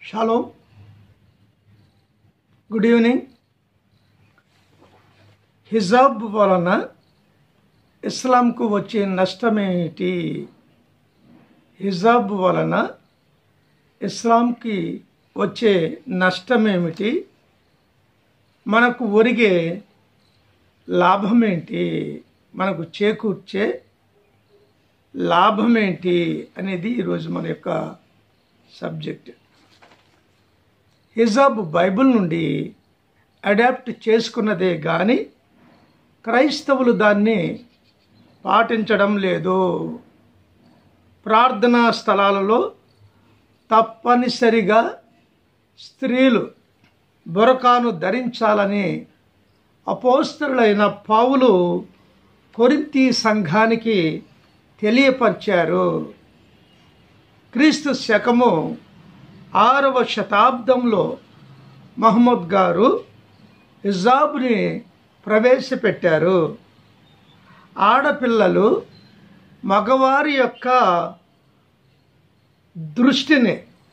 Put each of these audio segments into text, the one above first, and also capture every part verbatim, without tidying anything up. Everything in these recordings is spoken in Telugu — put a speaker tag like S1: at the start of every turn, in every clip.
S1: Shalom, good evening. హిజాబ్ వలన ఇస్లాంకు వచ్చే నష్టమేమిటి? హిజాబ్ వలన ఇస్లాంకి వచ్చే నష్టమేమిటి? మనకు ఒరిగే లాభమేంటి? మనకు చేకూర్చే లాభమేంటి అనేది ఈరోజు మన యొక్క సబ్జెక్ట్. హిజాబ్ బైబిల్ నుండి అడాప్ట్ చేసుకున్నదే కానీ క్రైస్తవులు దాన్ని పాటించడం లేదు. ప్రార్థనా స్థలాలలో తప్పనిసరిగా స్త్రీలు బురకాను ధరించాలని అపోస్తలుడైన పౌలు కొరింథీ సంఘానికి తెలియపరిచారు. క్రీస్తు శకము ఆరవ శతాబ్దంలో మహమ్మద్ గారు హిజాబ్ని ప్రవేశపెట్టారు. ఆడపిల్లలు మగవారి యొక్క దృష్టిని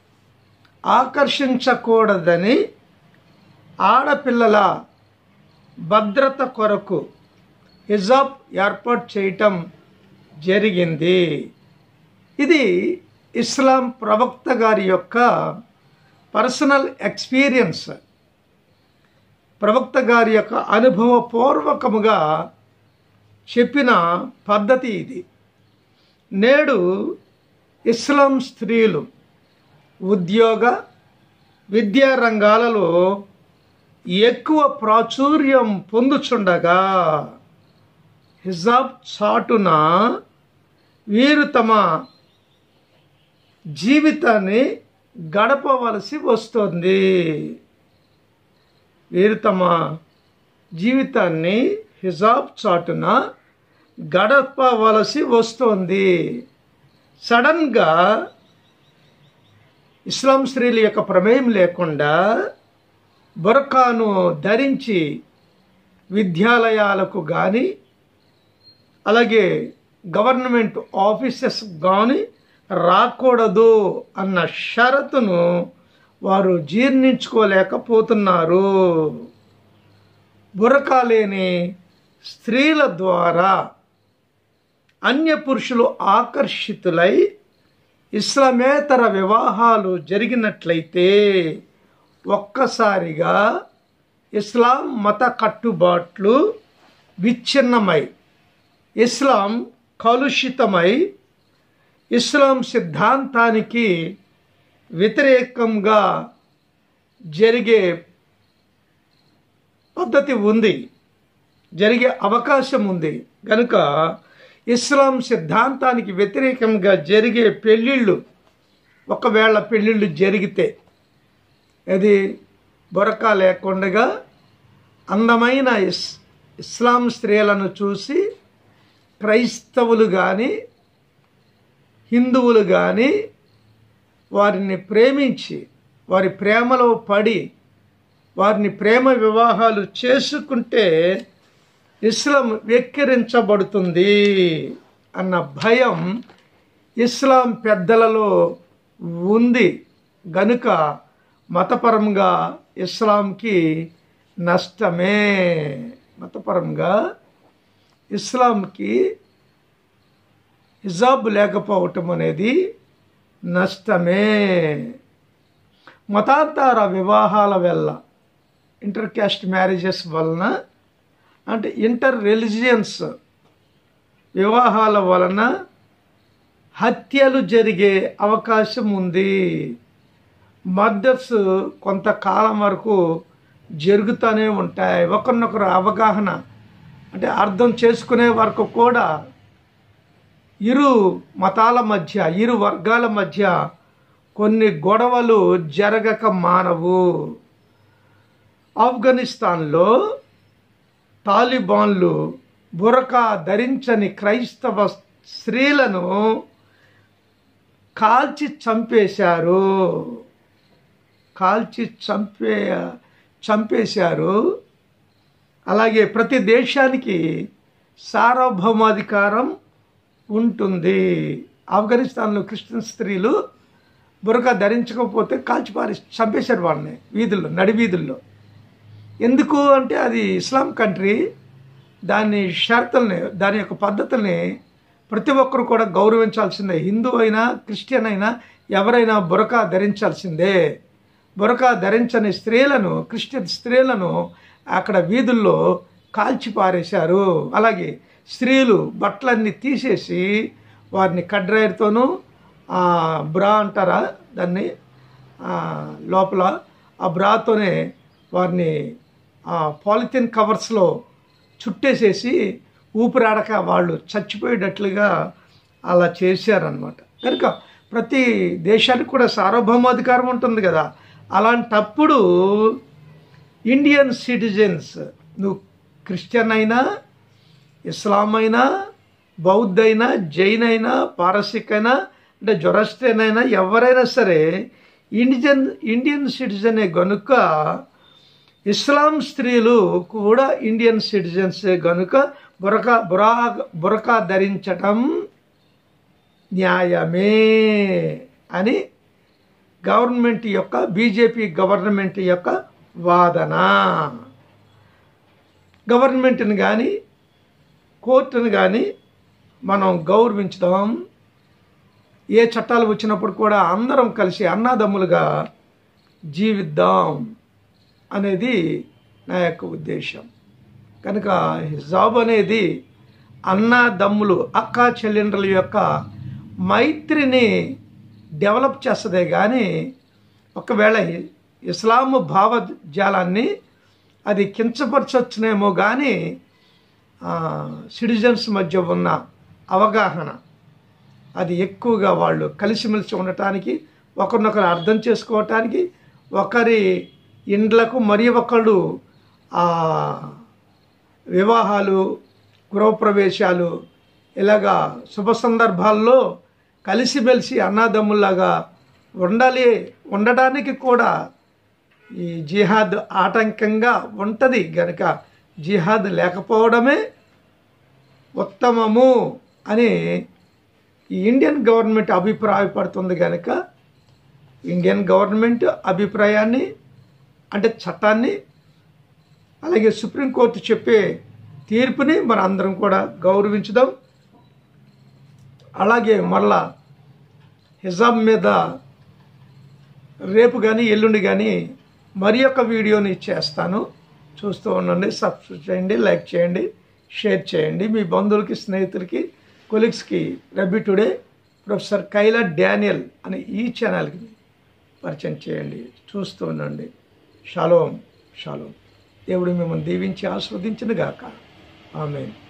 S1: ఆకర్షించకూడదని ఆడపిల్లల భద్రత కొరకు హిజాబ్ ఏర్పాటు చేయటం జరిగింది. ఇది ఇస్లాం ప్రవక్త గారి యొక్క పర్సనల్ ఎక్స్పీరియన్స్, ప్రవక్త గారి యొక్క అనుభవపూర్వకముగా చెప్పిన పద్ధతి ఇది. నేడు ఇస్లాం స్త్రీలు ఉద్యోగ విద్యా రంగాలలో ఎక్కువ ప్రాచుర్యం పొందుచుండగా హిజాబ్ చాటున వీరు తమ జీవితాన్ని గడపవలసి వస్తుంది. వీరు తమ జీవితాన్ని హిజాబ్ చాటున గడపవలసి వస్తుంది. సడన్గా ఇస్లాం స్త్రీల యొక్క ప్రమేయం లేకుండా బురకాను ధరించి విద్యాలయాలకు కానీ అలాగే గవర్నమెంట్ ఆఫీసెస్ కానీ రాకూడదు అన్న షరతును వారు జీర్ణించుకోలేకపోతున్నారు. బురకా లేని స్త్రీల ద్వారా అన్య పురుషులు ఆకర్షితులై ఇస్లామేతర వివాహాలు జరిగినట్లయితే ఒక్కసారిగా ఇస్లాం మత కట్టుబాట్లు విచ్ఛిన్నమై ఇస్లాం కలుషితమై ఇస్లాం సిద్ధాంతానికి వ్యతిరేకంగా జరిగే పద్ధతి ఉంది, జరిగే అవకాశం ఉంది. కనుక ఇస్లాం సిద్ధాంతానికి వ్యతిరేకంగా జరిగే పెళ్ళిళ్ళు, ఒకవేళ పెళ్ళిళ్ళు జరిగితే అది బురకా లేకుండా అందమైన ఇస్ ఇస్లాం స్త్రీలను చూసి క్రైస్తవులు కానీ హిందువులు కానీ వారిని ప్రేమించి వారి ప్రేమలో పడి వారిని ప్రేమ వివాహాలు చేసుకుంటే ఇస్లాం వెక్కిరించబడుతుంది అన్న భయం ఇస్లాం పెద్దలలో ఉంది. గనుక మతపరంగా ఇస్లాంకి నష్టమే. మతపరంగా ఇస్లాంకి హిజాబ్ లేకపోవటం అనేది నష్టమే. మతాంతర వివాహాల వల్ల, ఇంటర్ క్యాస్ట్ మ్యారేజెస్ వలన, అంటే ఇంటర్ రిలీజియన్స్ వివాహాల వలన హత్యలు జరిగే అవకాశం ఉంది. మర్డర్స్ కొంతకాలం వరకు జరుగుతూనే ఉంటాయి. ఒకరినొకరు అవగాహన అంటే అర్థం చేసుకునే వరకు కూడా ఇరు మతాల మధ్య, ఇరు వర్గాల మధ్య కొన్ని గొడవలు జరగక మానవు. ఆఫ్ఘనిస్తాన్లో తాలిబాన్లు బురకా ధరించని క్రైస్తవ స్త్రీలను కాల్చి చంపేశారు కాల్చి చంపే చంపేశారు అలాగే ప్రతి దేశానికి సార్వభౌమాధికారం ఉంటుంది. ఆఫ్ఘనిస్తాన్లో క్రిస్టియన్ స్త్రీలు బురకా ధరించకపోతే కాల్చిపారి చంపేశారు వాళ్ళని వీధుల్లో, నడి వీధుల్లో. ఎందుకు అంటే అది ఇస్లాం కంట్రీ, దాని షరతుల్ని, దాని యొక్క పద్ధతుల్ని ప్రతి ఒక్కరు కూడా గౌరవించాల్సిందే. హిందూ అయినా క్రిస్టియన్ అయినా ఎవరైనా బురకా ధరించాల్సిందే. బురకా ధరించని స్త్రీలను, క్రిస్టియన్ స్త్రీలను అక్కడ వీధుల్లో కాల్చి పారేశారు. అలాగే స్త్రీలు బట్టలన్నీ తీసేసి వారిని కడ్రైర్తోనూ బ్రా అంటారా దాన్ని, లోపల ఆ బ్రాతోనే వారిని పాలిథిన్ కవర్స్లో చుట్టేసేసి ఊపిరాడక వాళ్ళు చచ్చిపోయేటట్లుగా అలా చేశారనమాట. కనుక ప్రతి దేశానికి కూడా సార్వభౌమాధికారం ఉంటుంది కదా. అలాంటప్పుడు ఇండియన్ సిటిజన్స్, నువ్వు క్రిస్టియన్ అయినా, ఇస్లాం అయినా, బౌద్ధ అయినా, జైన్ అయినా, పారసిక్ అయినా, అంటే జొరాస్ట్రియన్ అయినా, ఎవరైనా సరే ఇండియన్ ఇండియన్ సిటిజనే గనుక ఇస్లాం స్త్రీలు కూడా ఇండియన్ సిటిజన్సే గనుక బురకా బురా బురకా ధరించటం న్యాయమే అని గవర్నమెంట్ యొక్క, బీజేపీ గవర్నమెంట్ యొక్క వాదన. గవర్నమెంట్ని కానీ కోర్టును కానీ మనం గౌరవించుదాం. ఏ చట్టాలు వచ్చినప్పుడు కూడా అందరం కలిసి అన్నాదమ్ములుగా జీవిద్దాం అనేది నా యొక్క ఉద్దేశం. కనుక హిజాబ్ అనేది అన్నాదమ్ములు, అక్కా చెల్లెండ్రుల యొక్క మైత్రిని డెవలప్ చేస్తుందే కానీ ఒకవేళ ఇస్లాము భావజాలాన్ని అది కించపరచొచ్చునేమో కానీ సిటిజన్స్ మధ్య ఉన్న అవగాహన అది ఎక్కువగా వాళ్ళు కలిసిమెలిసి ఉండటానికి, ఒకరినొకరు అర్థం చేసుకోవటానికి, ఒకరి ఇండ్లకు మరి ఒకళ్ళు వివాహాలు, గృహప్రవేశాలు, ఇలాగా శుభ సందర్భాల్లో కలిసిమెలిసి అన్నాదమ్ముల్లాగా ఉండాలి. ఉండడానికి కూడా ఈ జిహాద్ ఆటంకంగా ఉంటుంది కనుక జిహాద్ లేకపోవడమే ఉత్తమము అని ఈ ఇండియన్ గవర్నమెంట్ అభిప్రాయపడుతుంది. కనుక ఇండియన్ గవర్నమెంట్ అభిప్రాయాన్ని, అంటే చట్టాన్ని, అలాగే సుప్రీంకోర్టు చెప్పే తీర్పుని మన అందరం కూడా గౌరవించుదాం. అలాగే మళ్ళా హిజాబ్ మీద రేపు కానీ ఎల్లుండి కానీ మరి యొక్క వీడియోని చేస్తాను. చూస్తూ ఉండండి, సబ్స్క్రైబ్ చేయండి, లైక్ చేయండి, షేర్ చేయండి. మీ బంధువులకి, స్నేహితులకి, కొలీగ్స్కి రబ్బీ టుడే ప్రొఫెసర్ కైలా.డానియల్ అనే ఈ ఛానల్కి పరిచయం చేయండి. చూస్తూ ఉండండి. షాలోమ్ షాలోమ్. దేవుడు మిమ్మల్ని దీవించి ఆస్వాదించును గాక. ఆమేన్.